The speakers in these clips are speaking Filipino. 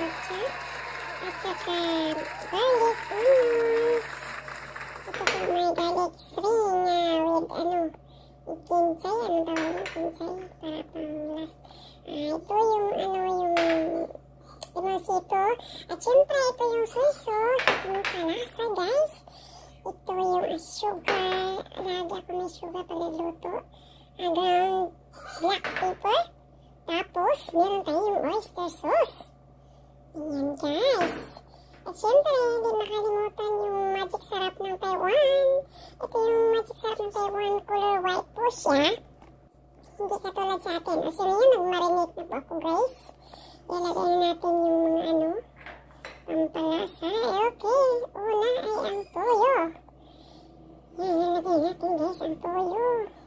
kecap at saka garlic onions. Ito po may garlic stringnya with kincay, tawagin kincay para pang-last. Ito yung limusito. At syempre ito yung soy sauce at yung palasa guys. Ito yung sugar. Lagi ako may sugar pagluluto. Ground black pepper. Tapos meron tayong oyster sauce. Ayan guys. At syempre hindi makalimutan yung magic sarap ng Taiwan. Ito yung magic sarap ng Taiwan, color white po siya. Hindi katulad sa atin. As yun yun, nag-marinate na po ako guys. Ilalagay na natin yung mga pampalasa. Okay, una ay ang toyo. Yan, ilalagay natin guys ang toyo.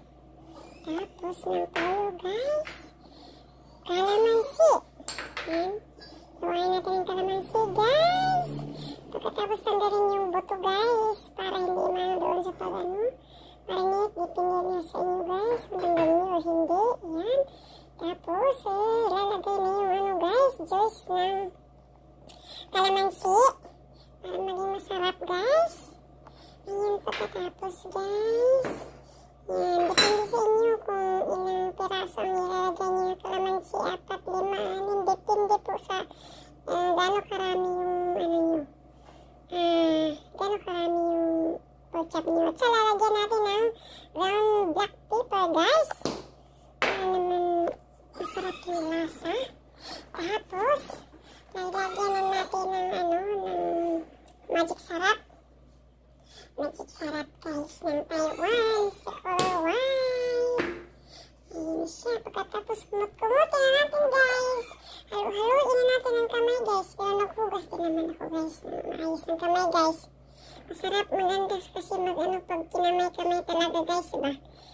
Tapos ng toyo guys, kalamansi. Yan, iwain natin yung kalamansi guys. Pagkatapos tanggalin yung buto guys, para hindi doon sa marinate, depende niya sa inyo guys, kung tanggalin nyo o hindi. Yan. Tapos lalagay na yung guys, juice ng kalamansi para maging masarap guys. Ayan, pagkatapos guys, yan, depende sa inyo kung ilang piraso ang ilalagay nyo yung kalamansi, 4, 5, depende po sa gano'ng karami yung gano'ng karami yung pork chop nyo. At sa lalagyan natin ng ground black pepper guys, para naman masarap yung lasa. Tapos lalagyan na natin ng magic sarap. Magic sarap guys ng Taiwan, super white. Ayan siya. Pagkatapos kumut-kumutin na natin guys. Halu-haluin na natin ang kamay guys. Pero naghugas din naman ako guys na maayos ng kamay guys. Masarap, maganda kasi pag kinamay-kamay talaga guys, diba?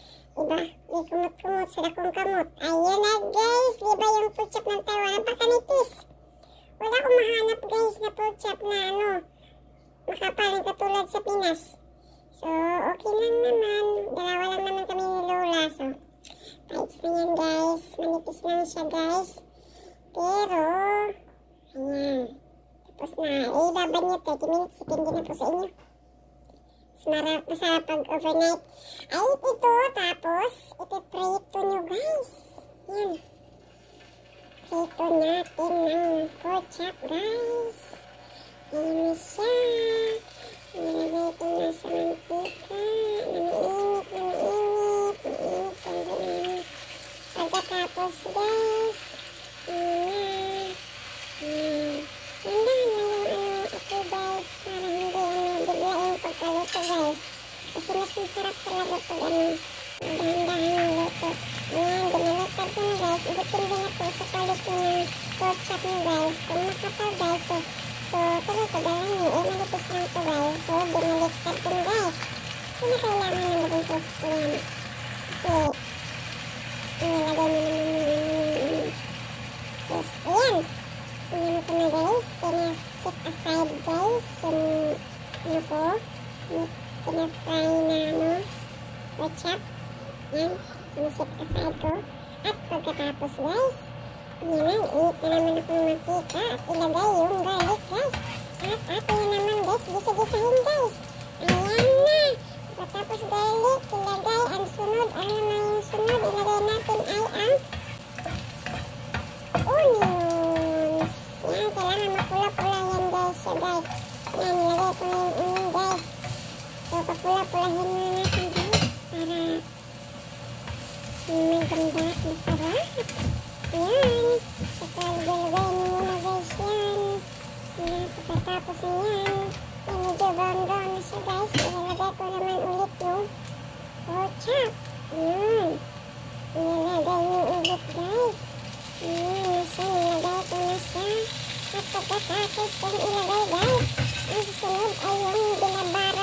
Di kumut-kumut, sila kong kamot. Ayan na guys, diba yung pork chop ng Taiwan? Napakanipis. Wala akong mahanap guys na pork chop na makapal katulad sa Pinas. So, okay lang naman. Dalawa lang naman kami ni Lola. So, bites na yan guys. Manipis lang siya guys. Pero, ayan. Tapos na, ibabad niya 30 minutes. Depende na po sa inyo. Masarap pag overnight. Ay, ito. Tapos, ipiprito nyo guys. Yan. Prito natin ng pork chop guys. Ayan siya. Nilagay ito na sa mantika. Mainit. Pagkatapos guys, handa na yung ito guys, para hindi bigla yung pagkaluto guys. Kasi mas masarap talaga pag dahan-dahan yung luto. Ayan, dinalitag ko na guys. Ibutin din ako sa palit ng pork chop nyo guys. Kung makapal guys, so tuloy-tuloy nyo. Malipis lang ito guys. So, dinalitag ko na guys. Hindi na kailangan ng bagong toast ko yan. Kasi, nilagay nyo naman yes, ayan. Ayan ko na guys. Pina-set aside guys. Yung ko. Pina-fry na pork chop. Ayan. Pina-set aside ko. At pagkatapos guys, ayan na. Init na naman ako ng mantika. At ilagay yung garlic guys. At atin na naman guys. Gisa-gisahin guys. Ayan na. Pagkatapos garlic, ilagay ang sunod. Ano naman yung sunod? Ilagay natin ay ang onions. Yan, kailangan mapula-pula yan guys. So guys, yan, ilagay ko na yung onion guys. So, papula-pulahin na natin guys. Para maganda at masarap. Yan. Saka ilagay muna guys yan. Yan, pagkatapos na yan. Yan, medyo brown-brown na siya guys. Ilalagay ko naman ulit yung pork chop. Yan. Ilalagay nyo ulit guys. Yan na siya. Ilalagay ko na siya. At pagkatapos kong ilagay guys, ang susunod ay yung binabara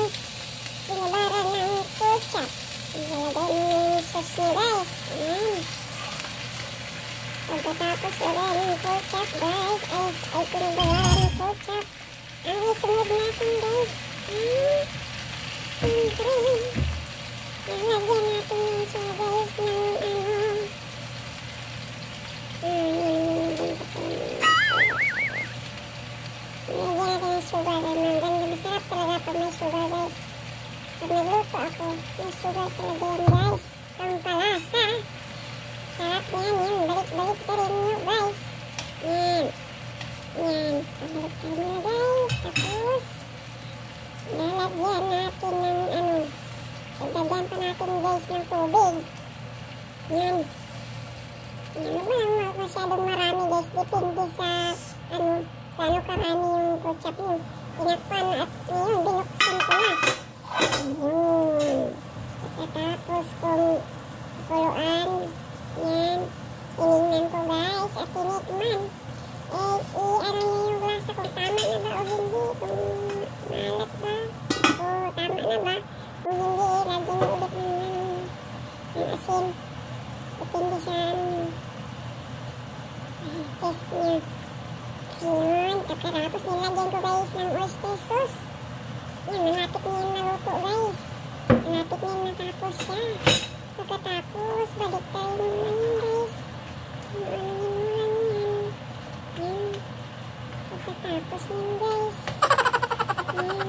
ng pork chop. Ilalagay nyo yung sauce nyo guys. Yan. Pagkatapos ilagay ng pork chop guys, ay pinabara ng pork chop. Ang isunod natin guys, siyempre, nalagyan natin yung siya guys ng sugar talaga yan guys. Pampalasa. Sarap yan, yan. Balik-balik ka rin nyo guys. Yan. Yan. Pabalik ka rin nyo guys. Tapos, lalagyan natin ng ano. Lagyan pa natin guys ng tubig. Yan. Yan lang masyadong marami guys. Depende sa ano, paano karami yung ketchup nyo. Tinakpan at ngayon binuksan ko na. Ayun. Tapos kung kuluan, yan, tinignan ko guys at tinikman. I-ano nyo yung lasa kung tama na ba o hindi, kung malat ba o tama na ba. Kung hindi, lagyan nyo ulit ng asin. Depende sa test nyo. Ayun, pagkatapos nilagyan ko guys ng oyster sauce. Yan, malapit na yung naluto guys. Malapit na yung natapos siya. Pagkatapos, balik tayo naman yun guys. Ano yun lang yan. Yan. Pagkatapos yun guys. Yan.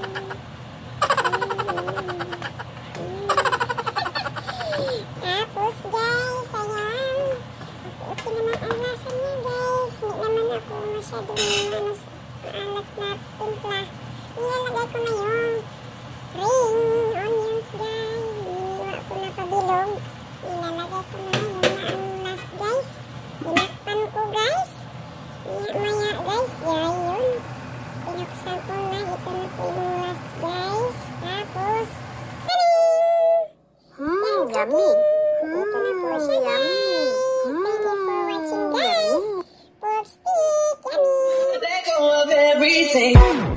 Tapos guys, ayan. Okay naman ang lasa niya guys. Hindi naman ako masyadong maalat na timpla. Ilalagay ko na yung ring onions guys. Iniwa ko na pabilog. Ilalagay ko na yung ang last guys. Tinakpan ko guys. Maya guys, yun. Pinaksan ko na. Ito na po yung last guys. Tapos, Yummy. ito na po siya guys. Thank you for watching guys. Pork stick, yummy. Let go of everything.